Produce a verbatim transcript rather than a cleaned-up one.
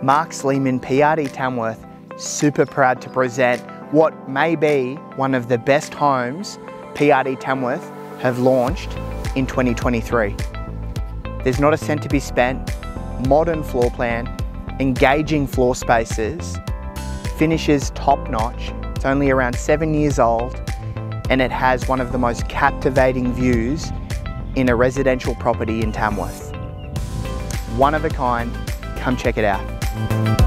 Mark Sleeman, P R D Tamworth, super proud to present what may be one of the best homes P R D Tamworth have launched in twenty twenty-three. There's not a cent to be spent, modern floor plan, engaging floor spaces, finishes top notch. It's only around seven years old and it has one of the most captivating views in a residential property in Tamworth. One of a kind, come check it out.